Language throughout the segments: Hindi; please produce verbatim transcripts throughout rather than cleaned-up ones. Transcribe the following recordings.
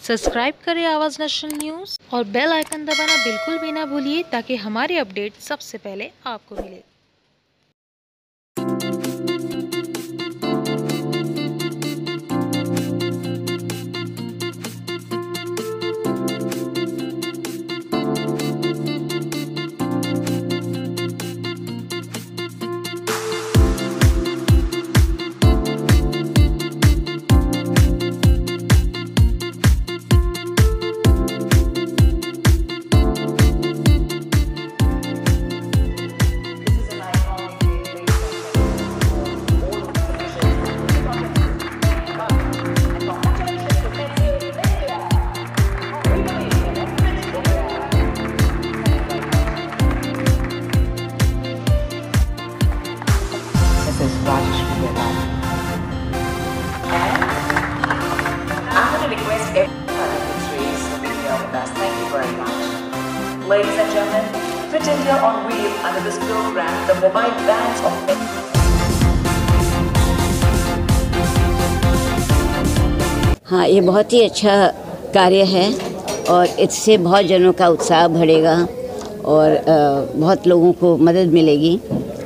सब्सक्राइब करें आवाज़ नेशनल न्यूज़ और बेल आइकन दबाना बिल्कुल भी ना भूलिए ताकि हमारे अपडेट सबसे पहले आपको मिले। Thank you very much. Ladies and gentlemen, Fit India on Wheel under this program, the mobile vans of हाँ, ये बहुत ही अच्छा कार्य है और इससे बहुत जनों का उत्साह बढ़ेगा और बहुत लोगों को मदद मिलेगी।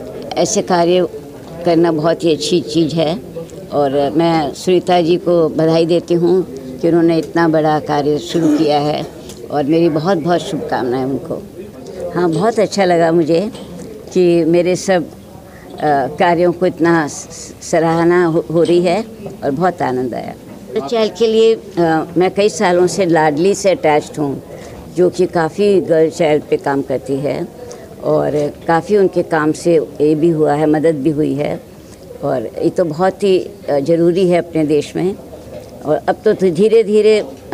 ऐसे कार्य करना बहुत ही अच्छी चीज़ है और मैं सुनीता जी को बधाई देती हूँ कि उन्होंने इतना बड़ा कार्य शुरू किया है और मेरी बहुत बहुत शुभकामनाएं उनको। हाँ, बहुत अच्छा लगा मुझे कि मेरे सब आ, कार्यों को इतना सराहना हो, हो रही है और बहुत आनंद आया। चाइल्ड के लिए आ, मैं कई सालों से लाडली से अटैच्ड हूँ, जो कि काफ़ी गर्ल चाइल्ड पे काम करती है और काफ़ी उनके काम से ये भी हुआ है, मदद भी हुई है और ये तो बहुत ही ज़रूरी है अपने देश में। और अब तो धीरे धीरे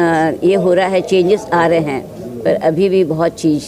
ये हो रहा है, चेंजेस आ रहे हैं, पर अभी भी बहुत चीज़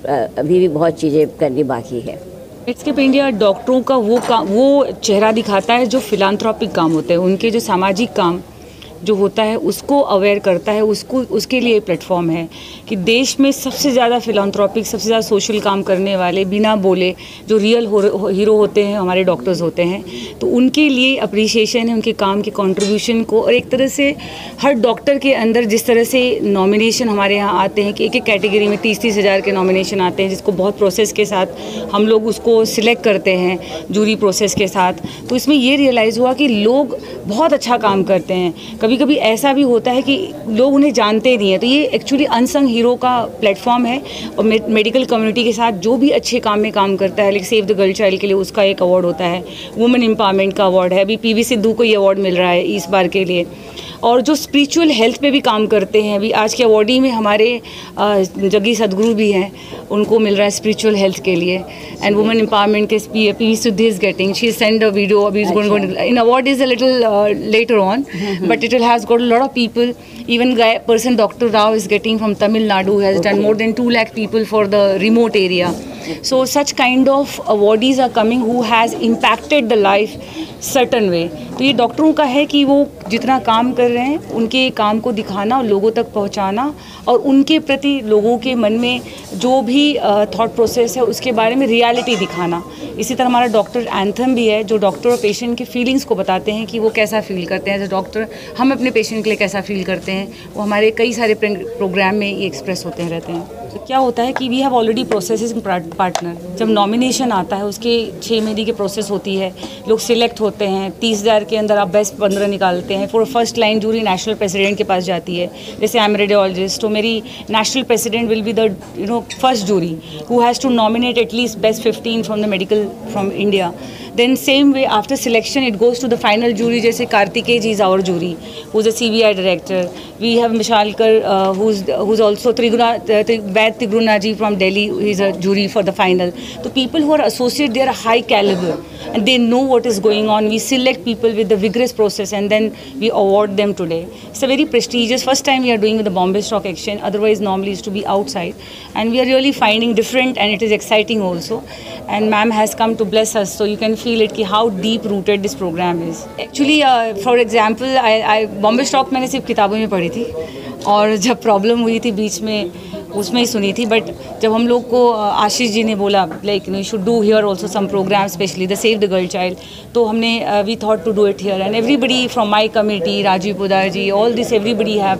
अभी भी बहुत चीज़ें करनी बाकी है। मेड्सकेप इंडिया डॉक्टरों का वो काम, वो चेहरा दिखाता है जो फिलांथ्रोपिक काम होते हैं, उनके जो सामाजिक काम जो होता है उसको अवेयर करता है, उसको उसके लिए प्लेटफॉर्म है कि देश में सबसे ज़्यादा फिलांथ्रोपिक, सबसे ज़्यादा सोशल काम करने वाले, बिना बोले जो रियल हो, हीरो होते हैं हमारे डॉक्टर्स होते हैं, तो उनके लिए अप्रिसिएशन है उनके काम के कंट्रीब्यूशन को। और एक तरह से हर डॉक्टर के अंदर जिस तरह से नॉमिनेशन हमारे यहाँ आते हैं कि एक एक कैटेगरी में तीस तीस हज़ार के नॉमिनेशन आते हैं, जिसको बहुत प्रोसेस के साथ हम लोग उसको सिलेक्ट करते हैं जूरी प्रोसेस के साथ, तो इसमें ये रियलाइज़ हुआ कि लोग बहुत अच्छा काम करते हैं। कभी कभी ऐसा भी होता है कि लोग उन्हें जानते नहीं हैं, तो ये एक्चुअली अनसंग हीरो का प्लेटफॉर्म है। और मेडिकल कम्युनिटी के साथ जो भी अच्छे काम में काम करता है, like save the girl child के लिए उसका एक अवार्ड होता है, वुमेन एम्पावरमेंट का अवार्ड है, अभी पीवी सिद्धू को ये अवार्ड मिल रहा है इस बार के लिए। और जो स्पिरिचुअल हेल्थ पे भी काम करते हैं, अभी आज के अवार्डी में हमारे जग्गी सदगुरु भी हैं, उनको मिल रहा है स्पिरिचुअल हेल्थ के लिए। एंड वुमेन एम्पावरमेंट के P V Sindhu is getting, she send a video, अभी is going in award is a little later on, but it has got a lot of people. Even guy person Doctor Rao is getting from Tamil Nadu, has done more than two lakh people for the remote area. So such kind of awardees are coming who has impacted the life certain way. तो ये डॉक्टरों का है कि वो जितना काम कर रहे हैं उनके काम को दिखाना और लोगों तक पहुंचाना और उनके प्रति लोगों के मन में जो भी थॉट प्रोसेस है उसके बारे में रियलिटी दिखाना। इसी तरह हमारा डॉक्टर एंथम भी है, जो डॉक्टर और पेशेंट के फीलिंग्स को बताते हैं कि वो कैसा फील करते हैं एज अ डॉक्टर, हम अपने पेशेंट के लिए कैसा फील करते हैं, वो हमारे कई सारे प्रोग्राम में ये एक्सप्रेस होते हैं रहते हैं। तो क्या होता है कि we have already processing partner, जब नॉमिनेशन आता है उसके छः महीने की प्रोसेस होती है, लोग सिलेक्ट होते हैं, तीस हज़ार के अंदर आप बेस्ट पंद्रह निकालते हैं, for first line jury national president के पास जाती है। जैसे आई एम रेडियोलॉजिस्ट, तो मेरी national president will be the you know first jury who has to nominate at least best fifteen from the medical from India. Then same way after selection it goes to the final jury. जैसे कार्तिकेय जी is our jury, who's a C B I director. We have Mishalkar uh, who's who's also Triguna uh, Vaid Tigruna ji from Delhi, he's a jury for the final. The people who are associated, they are high caliber and they know what is going on. We select people with the vigorous process and then we award them today. It's a very prestigious, first time we are doing with the Bombay Stock Exchange, otherwise normally used to be outside, and we are really finding different and it is exciting also. And ma'am has come to bless us, so you can feel it कि how deep rooted this program is. Actually, uh, for example, I, I Bombay Stock मैंने सिर्फ किताबों में पढ़ी थी और जब प्रॉब्लम हुई थी बीच में उसमें ही सुनी थी, बट जब हम लोग को आशीष जी ने बोला like you should do here also some programme specially the save the girl child, तो हमने we thought to do it here and everybody from my community, Rajiv Pudar ji, all this everybody have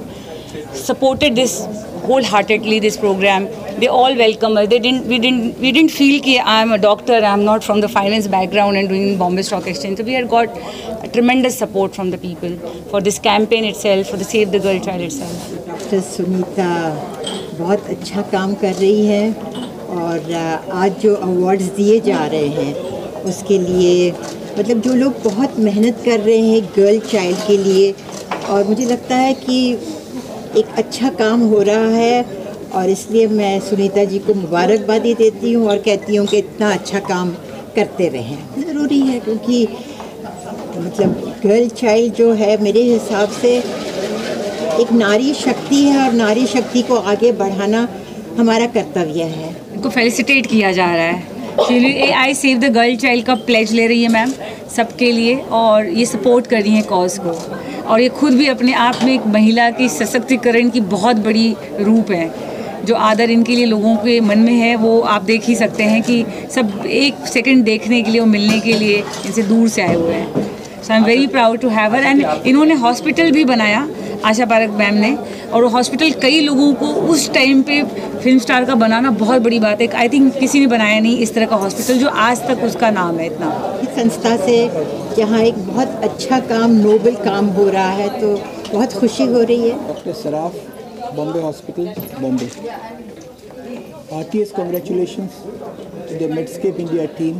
supported this wholeheartedly, this program. They all welcome us. They didn't, we didn't, we didn't feel कि I'm a doctor, I'm not from the finance background and doing Bombay Stock Exchange. So we had got a tremendous support from the people for this campaign itself, for the Save the Girl Child itself. Doctor Sunita बहुत अच्छा काम कर रही है और आज जो अवार्ड्स दिए जा रहे हैं उसके लिए मतलब जो लोग बहुत मेहनत कर रहे हैं गर्ल चाइल्ड के लिए, और मुझे लगता है कि एक अच्छा काम हो रहा है और इसलिए मैं सुनीता जी को मुबारकबादी देती हूँ और कहती हूँ कि इतना अच्छा काम करते रहें। ज़रूरी है क्योंकि मतलब गर्ल चाइल्ड जो है मेरे हिसाब से एक नारी शक्ति है और नारी शक्ति को आगे बढ़ाना हमारा कर्तव्य है। इनको फेलिसिटेट किया जा रहा है। A I save the girl child का प्लेज ले रही है मैम सबके लिए, और ये सपोर्ट कर रही हैं कॉज को, और ये खुद भी अपने आप में एक महिला की सशक्तिकरण की बहुत बड़ी रूप है। जो आदर इनके लिए लोगों के मन में है वो आप देख ही सकते हैं कि सब एक सेकंड देखने के लिए और मिलने के लिए इनसे दूर से आए हुए हैं। So I am very proud to have her. And इन्होंने हॉस्पिटल भी बनाया, आशा पारक मैम ने, और वो हॉस्पिटल कई लोगों को उस टाइम पे फिल्म स्टार का बनाना बहुत बड़ी बात है। आई थिंक किसी ने बनाया नहीं इस तरह का हॉस्पिटल जो आज तक उसका नाम है इतना। इस संस्था से जहाँ एक बहुत अच्छा काम, नोबल काम हो रहा है तो बहुत खुशी हो रही है। Doctor Saraf, Bombay hospital, Bombay. Heartiest congratulations to the Medscape India team.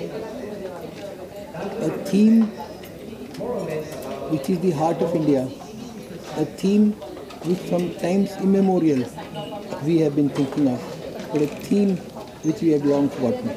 A theme which is the heart of India. A theme which from times immemorial we have been thinking of, but a theme which we have long forgotten.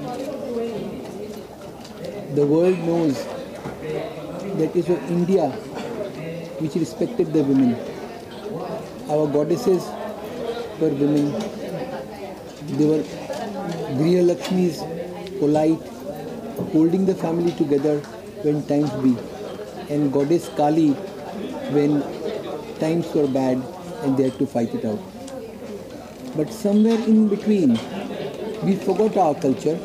The world knows that it was India which respected the women. Our goddesses were women. They were Griha Lakshmis, polite, holding the family together when times be, and Goddess Kali when times were bad and they had to fight it out. But somewhere in between, we forgot our culture,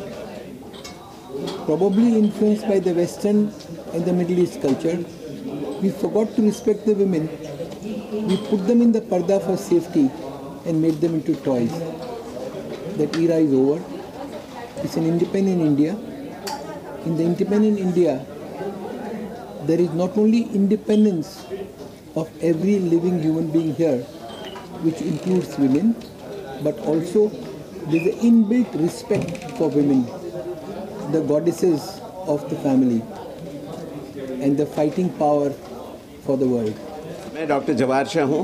probably influenced by the Western and the Middle East culture. We forgot to respect the women. We put them in the parda for safety and made them into toys. That era is over. It's an independent India. In the independent India, there is not only independence of every living human being here, which includes women, but also there is an inbuilt respect for women, the goddesses of the family, and the fighting power for the world. मैं डॉक्टर जवाहर शाह हूँ,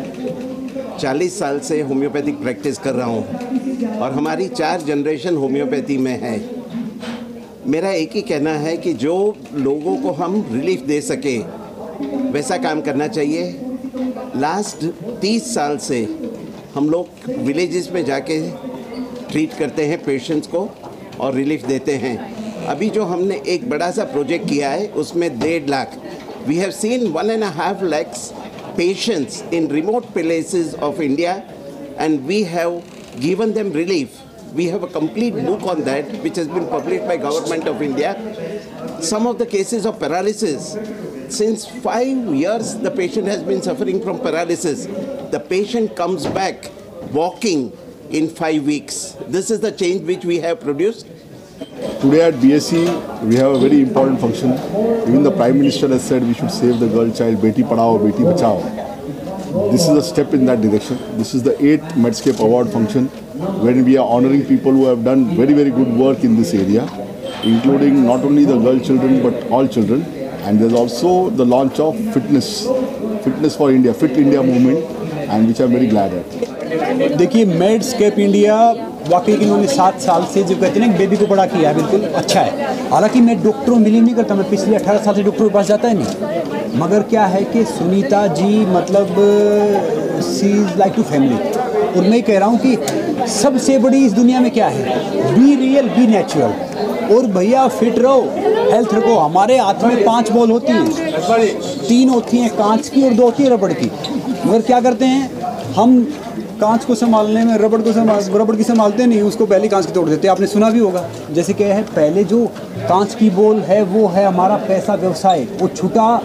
चालीस साल से होम्योपैथिक प्रैक्टिस कर रहा हूँ और हमारी चार जनरेशन होम्योपैथी में है। मेरा एक ही कहना है कि जो लोगों को हम रिलीफ दे सके वैसा काम करना चाहिए। लास्ट तीस साल से हम लोग विलेजेस में जाके ट्रीट करते हैं पेशेंट्स को और रिलीफ देते हैं। अभी जो हमने एक बड़ा सा प्रोजेक्ट किया है उसमें डेढ़ lakh we have seen one and half lakhs patients in remote places of India, and we have given them relief. We have a complete book on that which has been published by Government of India. Some of the cases of paralysis, since five years the patient has been suffering from paralysis. The patient comes back walking in five weeks. This is the change which we have produced. Today at B S C we have a very important function. Even the Prime Minister has said we should save the girl child, Beti Padhao, Beti Bachao. This is a step in that direction. This is the eighth Medscape Award function when we are honouring people who have done very very good work in this area, including not only the girl children but all children. And there's also the launch of fitness, fitness for India, Fit India movement, and which I'm very glad at. देखिए मेड्सकेप इंडिया वाकई इन्होंने सात साल से जो कहते हैं ना बेबी को बड़ा किया है, बिल्कुल अच्छा है। हालांकि मैं डॉक्टरों में बिलीव नहीं करता, मैं पिछले अठारह साल से डॉक्टरों के पास जाता ही नहीं, मगर क्या है कि सुनीता जी मतलब she is like to family. और मैं कह रहा हूँ कि सबसे बड़ी इस दुनिया में क्या है, बी रियल बी नेचुरल। और भैया फिट रहो, हेल्थ रखो। हमारे हाथ में पाँच बॉल होती है, तीन होती हैं कांच की और दो होती है रबड़ की, मगर क्या करते हैं हम कांच को संभालने में रबड़ को संभाल रबड़ की संभालते नहीं, उसको पहले कांच की तोड़ देते हैं। आपने सुना भी होगा, जैसे क्या है पहले जो कांच की बॉल है वो है हमारा पैसा व्यवसाय, वो छुटा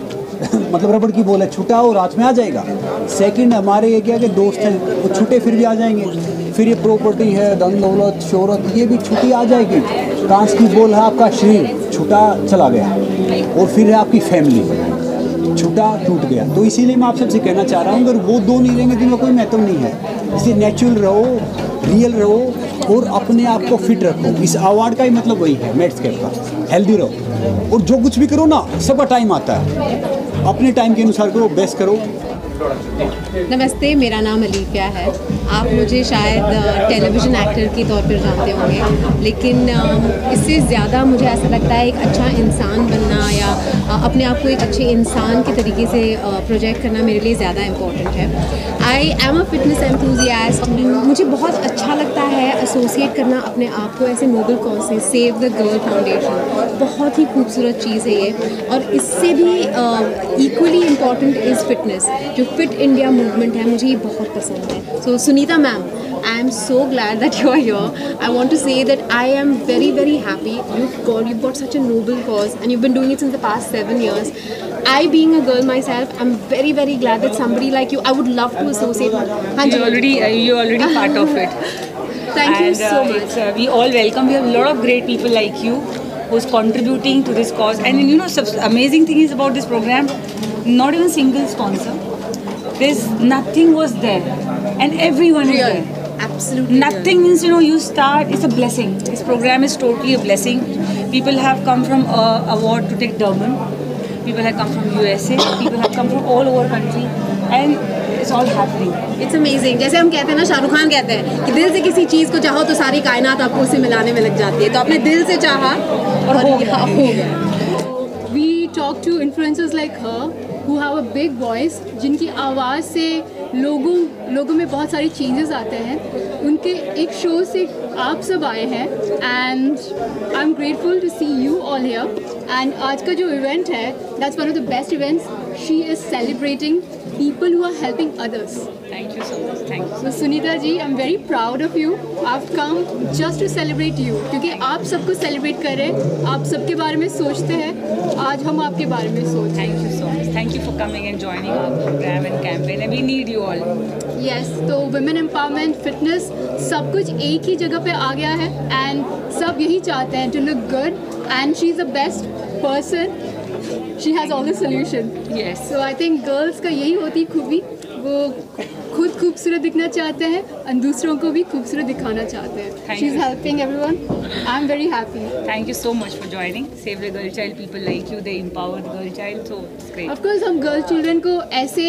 मतलब रबड़ की बॉल है, छुटा और रात में आ जाएगा। सेकंड हमारे ये क्या कि दोस्त हैं वो छुटे फिर भी आ जाएंगे। फिर ये प्रॉपर्टी है, धन दौलत शोहरत, ये भी छुट्टी आ जाएगी। कांच की बॉल है आपका शरीर, छुटा चला गया। और फिर है आपकी फैमिली, छुटा टूट गया। तो इसीलिए मैं आप सबसे कहना चाह रहा हूँ अगर वो दो नहीं रहेंगे तो इनका कोई महत्व नहीं है। इसलिए नेचुरल रहो, रियल रहो और अपने आप को फिट रखो। इस अवार्ड का ही मतलब वही है मेड्सकेप का, हेल्दी रहो। और जो कुछ भी करो ना, सबका टाइम आता है, अपने टाइम के अनुसार करो, बेस्ट करो। नमस्ते, मेरा नाम अलीफिया है। आप मुझे शायद टेलीविज़न एक्टर के तौर पर जानते होंगे, लेकिन इससे ज़्यादा मुझे ऐसा लगता है एक अच्छा इंसान बनना या अपने आप को एक अच्छे इंसान के तरीके से प्रोजेक्ट करना मेरे लिए ज़्यादा इम्पोर्टेंट है। I am a fitness enthusiast. मुझे बहुत अच्छा लगता है एसोसिएट करना अपने आप को ऐसे नोबल कॉज से। सेव द गर्ल फाउंडेशन बहुत ही खूबसूरत चीज़ है ये, और इससे भी इक्वली इम्पॉर्टेंट इज़ फिटनेस। जो फिट इंडिया मूवमेंट है मुझे ये बहुत पसंद है। So Sunita ma'am, I am so glad that you are here. I want to say that I am very very happy. You've got you've got such a noble cause and you've been doing it since the past seven years. I, being a girl myself, I'm very very glad that somebody like you. I would love to associate with. You already uh, you're already part of it. Thank you and, so uh, much. Uh, we all welcome. We have a lot of great people like you who's contributing to this cause. And you know, sub- amazing thing is about this program, not even single sponsor. There's nothing was there, and everyone is there. Absolutely. Nothing real. means, you know, you start, it's a blessing. This program is totally a blessing. People have come from uh, award to take Durban. People have come from U S A. People have come from all over country. And it's all happening. It's amazing. जैसे हम कहते हैं ना, शाहरुख खान कहते हैं कि दिल से किसी चीज़ को चाहो तो सारी कायनात आपको उससे मिलाने में लग जाती है। तो आपने दिल से चाहा और हो गया, हो गया। We talk to influencers like her who have a big voice, जिनकी आवाज़ से लोगों लोगों में बहुत सारे चेंजेस आते हैं। उनके एक शो से आप सब आए हैं and I am grateful to see you all here. And आज का जो इवेंट है, that's one of the best events. She is celebrating people who are helping others. Thank you so much. Thank you. So Sunita ji, I'm very proud of you. I've come just to celebrate you, क्योंकि आप सबको सेलिब्रेट कर रहे हैं, आप सबके बारे में सोचते हैं। आज हम आपके बारे में सोच। Thank you so much. Thank you for coming and joining our program and campaign. And we need you all. Yes, तो women empowerment, fitness, सब कुछ एक ही जगह पे आ गया है and सब यही चाहते हैं to look good, and she's the best person. She has all the solution. Yes. So I think girls का यही होती खूबी, वो खुद खूबसूरत दिखना चाहते हैं और दूसरों को भी खूबसूरत दिखाना चाहते हैं. Thank She's you. helping everyone. I'm very happy. Thank you so much for joining. Save the girl child. People like you, they empower the girl child. So it's great. Of course हम गर्ल चिल्ड्रन को ऐसे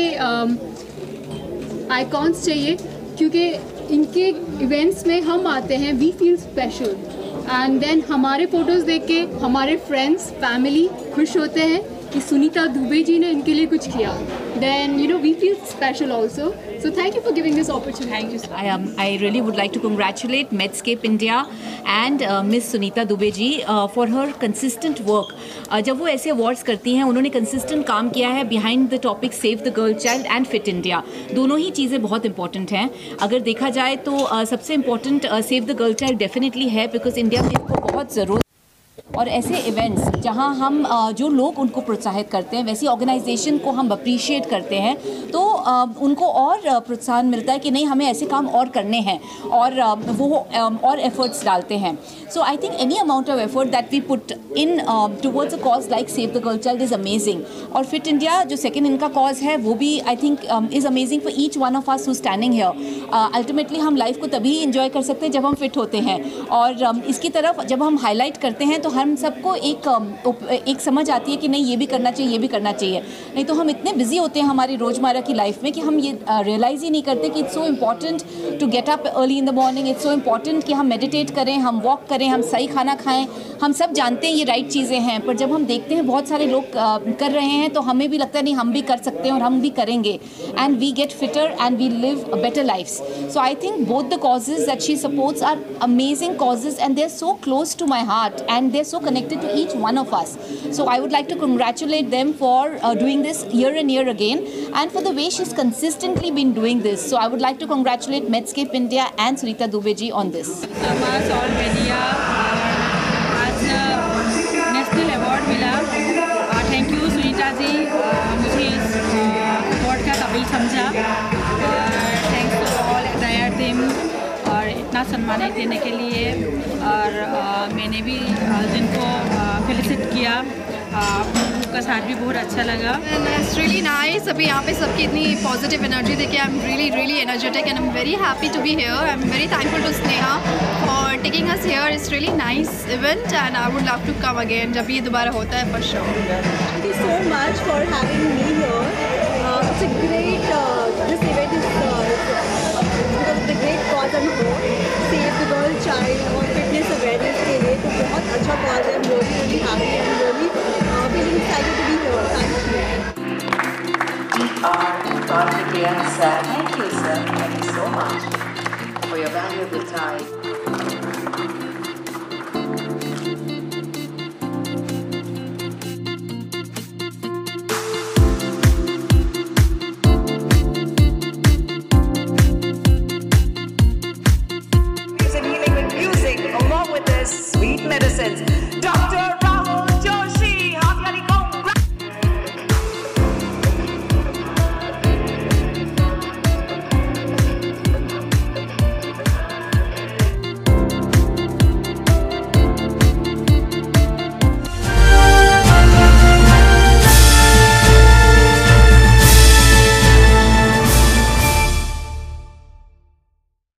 आइकॉन्स चाहिए, क्योंकि इनके इवेंट्स में हम आते हैं, we feel special, and then हमारे फोटोज़ देख के हमारे फ्रेंड्स फैमिली खुश होते हैं कि सुनीता दुबे जी ने इनके लिए कुछ किया. Then you know we feel special also. So thank you for giving this opportunity. Thank you. I, um, I really would like to congratulate Medscape India and uh, Miss Sunita Dubey ji uh, for her consistent work. Uh, जब वो ऐसे awards करती हैं, उन्होंने consistent काम किया है behind the topic Save the Girl Child and Fit India. दोनों ही चीज़ें बहुत important हैं. अगर देखा जाए तो uh, सबसे important uh, Save the Girl Child definitely है, because इंडिया में इसको बहुत ज़रूरत. और ऐसे इवेंट्स जहां हम जो लोग उनको प्रोत्साहित करते हैं, वैसी ऑर्गेनाइजेशन को हम अप्रिशिएट करते हैं, तो उनको और प्रोत्साहन मिलता है कि नहीं, हमें ऐसे काम और करने हैं, और वो और एफर्ट्स डालते हैं. So I think any amount of effort that we put in towards a cause like save the girl child is amazing. और फिट इंडिया जो सेकेंड इनका कॉज है, वो भी I think is amazing for each one of us who standing here. Ultimately हम लाइफ को तभी इंजॉय कर सकते हैं जब हम फिट होते हैं, और um, इसकी तरफ जब हम हाईलाइट करते हैं तो हम सबको एक एक समझ आती है कि नहीं, ये भी करना चाहिए, ये भी करना चाहिए. नहीं तो हम इतने बिजी होते हैं हमारी रोज़मर्रा की लाइफ में कि हम ये रियलाइज़ ही नहीं करते कि it's so important to get up early in the morning. It's so important कि हम मेडिटेट करें, हम वॉक करें, हम सही खाना खाएं. हम सब जानते हैं ये राइट चीज़ें हैं, पर जब हम देखते हैं बहुत सारे लोग कर रहे हैं तो हमें भी लगता है नहीं, हम भी कर सकते हैं और हम भी करेंगे, and we get fitter and we live better lifes. So I think both the causes that she supports are amazing causes, and they're so close to my heart, and they're so connected to each one of us. So I would like to congratulate them for uh, doing this year and year again, and for the way she's consistently been doing this. So I would like to congratulate Medscape India and Sunita Dubey ji on this. समाज और मीडिया आज नेशनल अवार्ड मिला. थैंक यू सुनीता जी, दिल समझा, और thanks to all entire team और इतना सम्मानित देने के लिए। और आ, मैंने भी आ, जिनको फेलिसिट किया, आपका साथ भी बहुत अच्छा लगा। It's really nice. अभी यहाँ पे सबकी इतनी पॉजिटिव एनर्जी देखे I am really really energetic and I am very happy to be here. I am very thankful to Sneha for taking us here. It's really nice event and I would love to come again जब ये दोबारा होता है for sure. Thank you so much for having me here. Uh, it's a great, uh, this event is uh, because of the great cause and hope, save the girl child और fitness awareness के लिए तो बहुत अच्छा cause है। I'm really really happy and really uh, feeling excited to be here. Thank you. We are Karthikeyan sir. Thank you sir. Thank you so much for your valuable time.